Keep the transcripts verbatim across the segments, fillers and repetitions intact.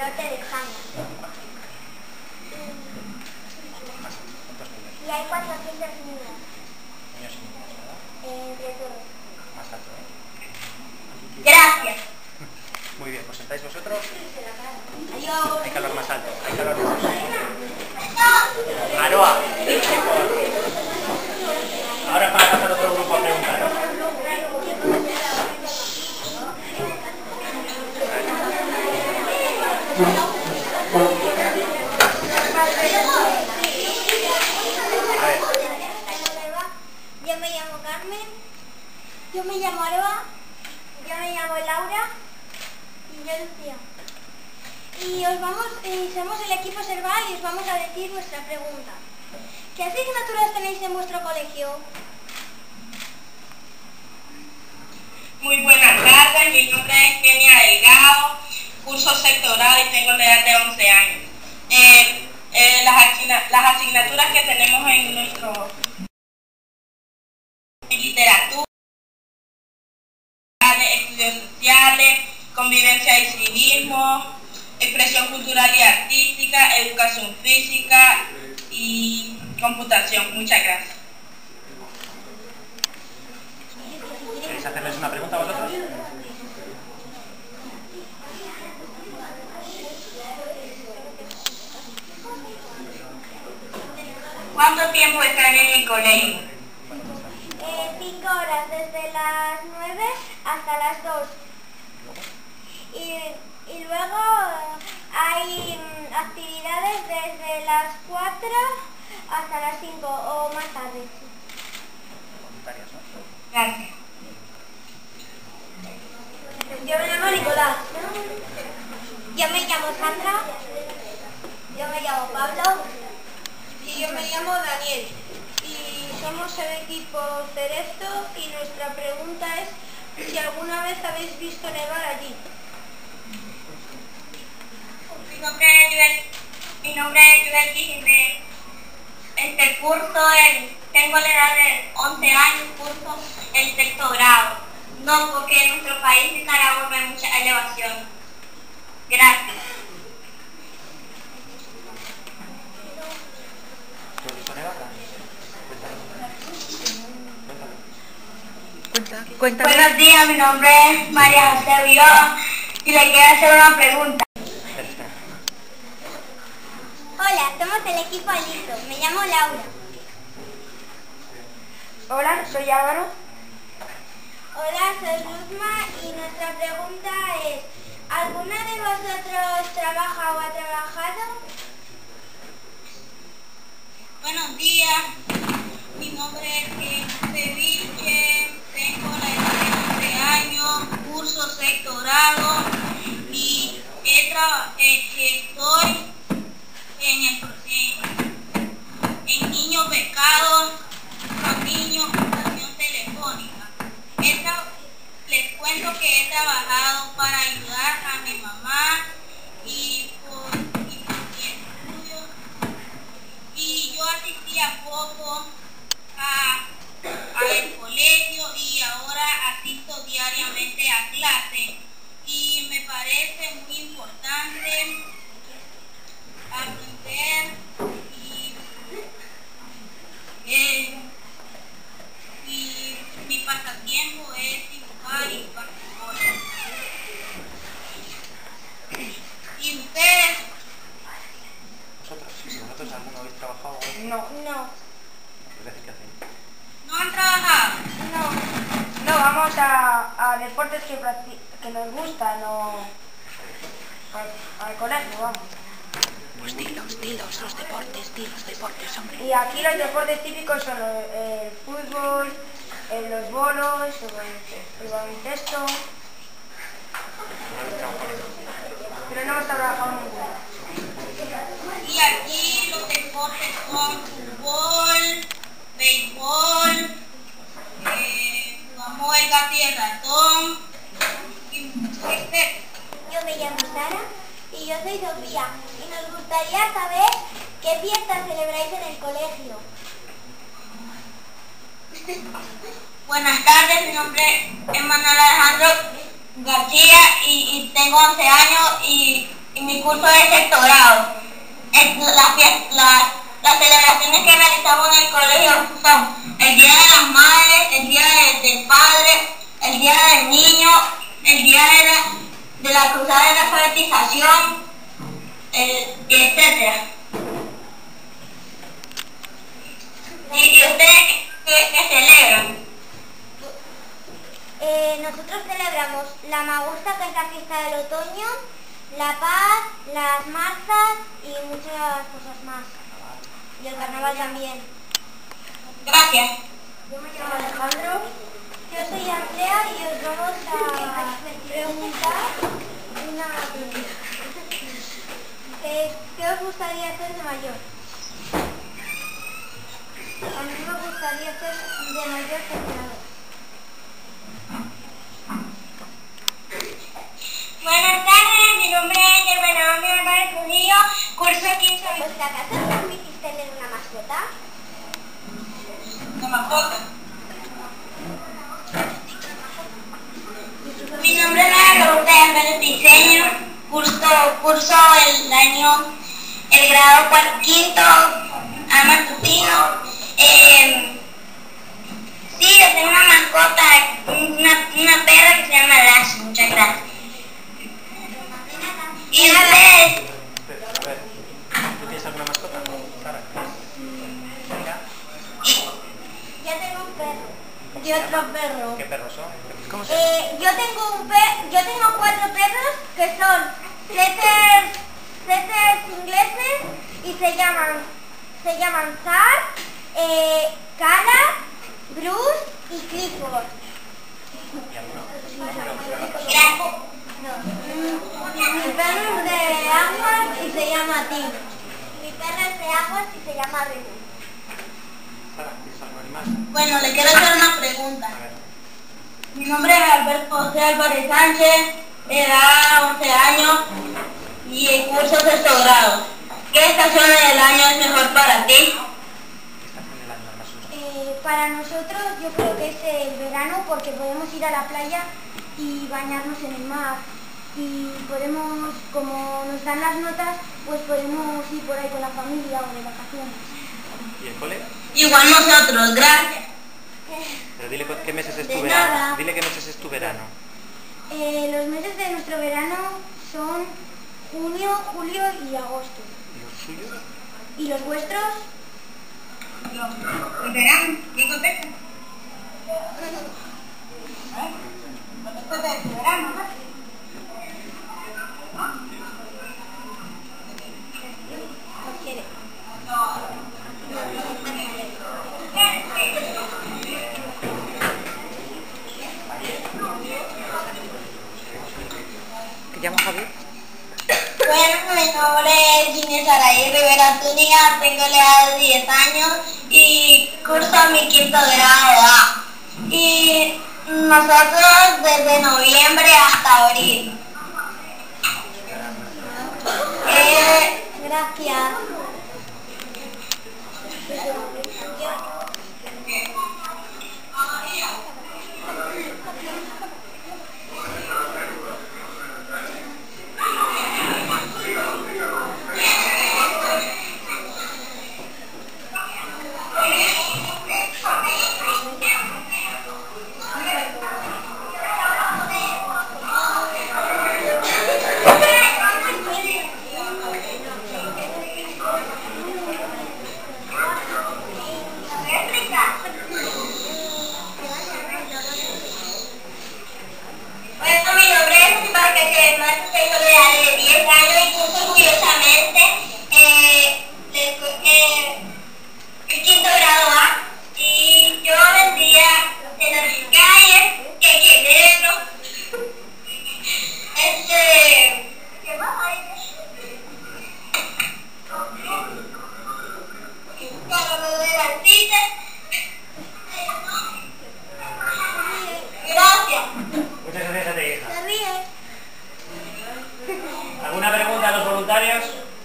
norte de España. Y, y hay cuatrocientos niños. Niños y niñas, ¿verdad? Eh, entre todos. Más alto, ¿eh? Gracias. Muy bien, pues sentáis vosotros. Adiós. Hay que hablar más alto, hay que hablar más alto. Aroa. Ahora para pasar otro grupo a preguntar. A ver. Yo me llamo Carmen. Yo me llamo Aroa. Yo me llamo Laura. Y yo Lucía. Y os vamos, y somos el equipo Serval y os vamos a decir nuestra pregunta. ¿Qué asignaturas tenéis en vuestro colegio? Muy buenas tardes, mi nombre es Kenia Delgado, curso sexto grado y tengo la edad de once años. Eh, eh, las, asigna las asignaturas que tenemos en nuestro literatura, estudios sociales, convivencia y civismo, expresión cultural y artística, educación física y computación. Muchas gracias. ¿Queréis hacerles una pregunta a vosotros? ¿Cuánto tiempo están en el colegio? Eh, cinco horas, desde las nueve hasta las dos. Y, y luego hay mm, actividades desde las cuatro hasta las cinco o más tarde. Voluntarias, ¿no? Gracias. Yo me llamo Nicolás. Yo me llamo Sandra. Yo me llamo Pablo. Y yo me llamo Daniel. Y somos el equipo Cerezo y nuestra pregunta es si alguna vez habéis visto nevar allí. Mi nombre es Yubel, mi nombre es Yubel Jiménez. Este curso, el, tengo la edad de once años, curso el sexto grado. No, porque en nuestro país, Nicaragua, no hay mucha elevación. Gracias. ¿Tú has visto nevar? Cuéntalo. Cuéntame. Buenos días, mi nombre es María José Villalobos y le quiero hacer una pregunta. Hola, somos el equipo Aliso. Me llamo Laura. Hola, soy Álvaro. Hola, soy Luzma y nuestra pregunta es, ¿alguna de vosotros trabaja o ha trabajado? Buenos días, mi nombre es Ceviche, tengo la edad de once años, curso sexto grado y he traba, eh, estoy en, el, en, en niños becados, con niños computación telefónica. He les cuento que he trabajado para ayudar a mi mamá y por, y por mi estudio. Y yo asistía poco a, al colegio y ahora asisto diariamente a clase. Y me parece muy importante aprender y, eh, y mi pasatiempo es dibujar y basquetbol. ¿Y ustedes? ¿Vosotros? Si vosotros alguno habéis trabajado... No. No. Es decir, ¿qué hacéis? ¿No han trabajado? No. No, vamos a, a deportes que, que nos gustan o al, al colegio, vamos. Pues dilos, dilos, los deportes, dilos, deportes, hombre. Y aquí los deportes típicos son el, el fútbol, el, los bolos, el, el baloncesto. Pero no hemos trabajado ninguno. Y aquí los deportes son fútbol, béisbol, eh, jugamos el gato y el ratón, y este. Yo me llamo Sara y yo soy Sofía y nos gustaría saber qué fiestas celebráis en el colegio. Buenas tardes, mi nombre es Manuel Alejandro García y, y tengo once años y, y y mi curso es sexto grado. Es la fiesta, la, las celebraciones que realizamos en el colegio son el Día de las Madres, el Día de, del Padre, el Día del Niño, el Día de la, de la Cruzada de la Alfabetización, el, etcétera. ¿Y, y ustedes qué, qué celebran? Eh, nosotros celebramos la Magusta, que es la fiesta del otoño, la Paz, las marzas y muchas cosas más. Y el carnaval también. Gracias. Yo me llamo Alejandro. Yo soy Andrea y os vamos a preguntar una pregunta. Eh, ¿Qué os gustaría hacer de mayor? A mí me gustaría ser de mayor entrenador. Buenas tardes, mi nombre es Germán Miranda Trujillo, curso quince. ¿En vuestra casa permitís tener una mascota? ¿Una mascota? Mi nombre es Ana Lourdes Pérez Diseño, curso, curso el año, el grado cuarto, quinto, a matutino. Eh, sí, yo tengo una mascota, una, una perra que se llama Lash. Muchas gracias. ¿Y ustedes? A ver, ¿tú tienes alguna mascota? Sara. Venga. Yo tengo un perro. Y otro perro. ¿Qué perros son? ¿Cómo se llama? Eh, yo tengo un pe yo tengo cuatro perros que son setters, setters ingleses y se llaman se llaman Zar, eh, Cala, Bruce y Clifford. ¿Y alguno? Gracias. Mi perro es de aguas y se llama Tim. Mi perro es de aguas y se llama Renu. Sara, ¿tienes algún animal? Bueno, le quiero hacer una pregunta. A ver. Mi nombre es Alberto José Álvarez Sánchez, edad once años y el curso sexto grado. ¿Qué estación del año es mejor para ti? ¿Qué estación del año más usa? Eh, para nosotros yo creo que es el verano porque podemos ir a la playa y bañarnos en el mar. Y podemos, como nos dan las notas, pues podemos ir por ahí con la familia o de vacaciones. ¿Y el cole? Igual nosotros, gracias. Pero dile cu- qué meses es De tu verano. nada. Dile qué meses es tu verano. Eh, los meses de nuestro verano son junio, julio y agosto. ¿Y los suyos? ¿Y los vuestros? ¿El verano? ¿Qué contesta? Contesta del verano, ¿no? ¿Os quiere? ¿Te llamas Javier? Bueno, mi nombre es Ginés Araí Rivera Túnica, tengo la edad de diez años y curso mi quinto grado A. Y nosotros desde noviembre hasta abril. Eh, Gracias. Bueno, mi nombre es Vázquez Germán, tengo la edad de diez años y curso orgullosamente eh, el, eh, el quinto grado A. Y yo vendía en las calles, que quedero, este, ¿qué más hay? Carro de la cita. Gracias. Muchas gracias a ti, hija. Se ríe. ¿Alguna pregunta a los voluntarios?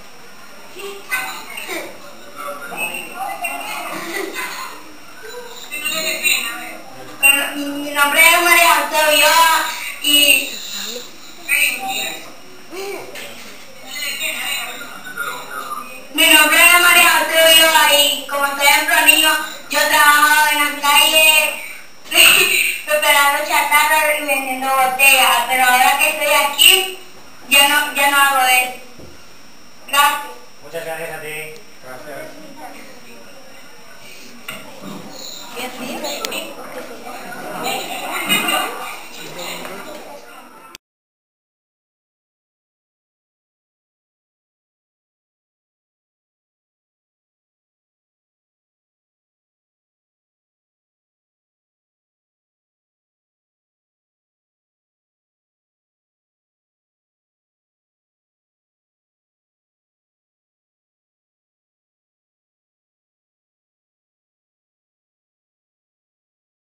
Mi nombre es María José Ulloa y Ortega, pero ahora que estoy aquí, ya no, ya no hago eso. Gracias. Muchas gracias a ti.